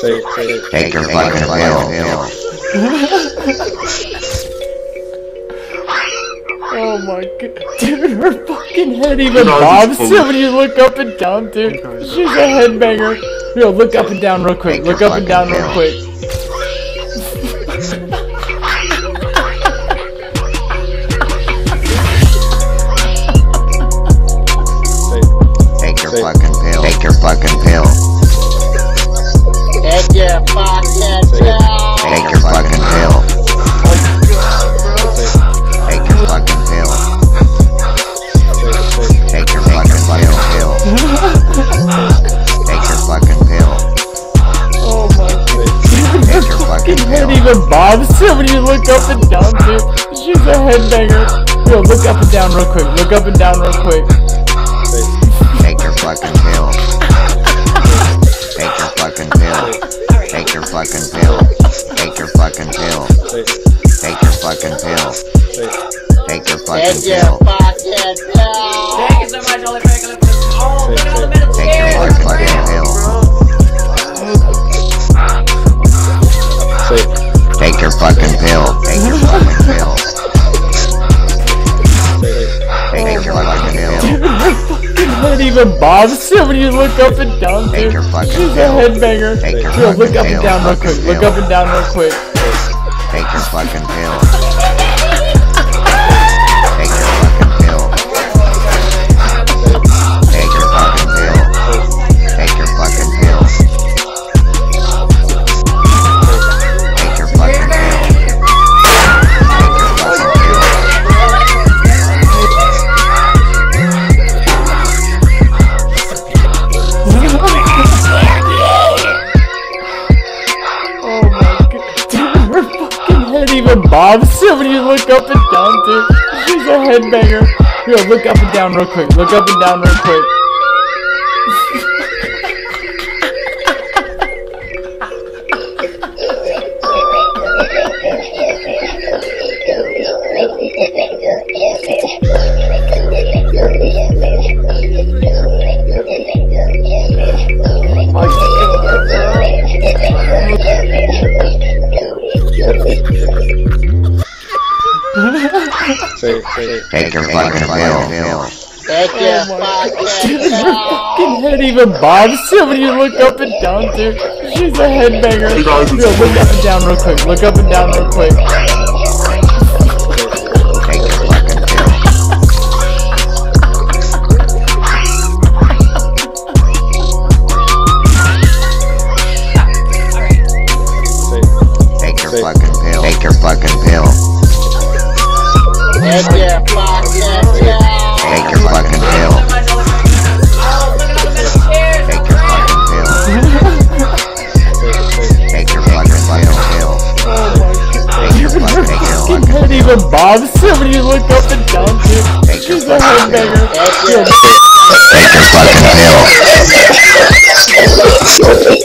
Take your fucking pill. Oh my god. Dude, her fucking head even bobs when you look up and down, dude. She's a headbanger. Yo, look up and down real quick. Look up and down real quick. Take your fucking pill. Take your fucking pill. Take your fucking pill. Take your fucking pill. Take your fucking pill. Take your fucking pill. Take your fucking pill. Oh my god. Take your fucking Head pill. even bobs when you look up and down, dude. She's a headbanger. Yo, look up and down real quick. Look up and down real quick. Take your fucking pill. Take your fucking pill. Take your fucking pill. Take your fucking pill. Take your fucking pill. Take your fucking Take your pill. fucking pill. Thank you so much, Holy Franklin. Oh, look at all the metal Take your chairs. fucking pill. Take your fucking pill. Take your fucking pill. Take your fucking pill. Head even bobs when you look up and down, dude. Take your fucking She's a pill. headbanger. Take your Yo, look fucking up and pill. down real quick. Fucking Look pill. up and down real quick. Take your fucking pill. Take your fucking pill. Take your fucking pill. Take your fucking pill. Take your fucking pill. Take your fucking pill. Oh my god. Dude, her fucking head even bobs when you look up and down, dude. She's a headbanger. Yo, look up and down real quick. Look up and down real quick. Take your fucking pill. Take your Oh my fucking Dude, her pill. fucking head even bobs when you look up and down, dude. She's a headbanger. Yo, look up and down real quick. Look up and down real quick. Take your fucking pill. Take your fucking pill. Take your fucking pill. Take your fucking pill. Take your fucking pill. Oh, look at all the metal chairs. Take your fucking pill. Take your fucking pill. Take your fucking Fucking pill. head even bobs when you look up and down, dude. Take your She's a fucking pill. headbanger. Take your Take your fucking pill.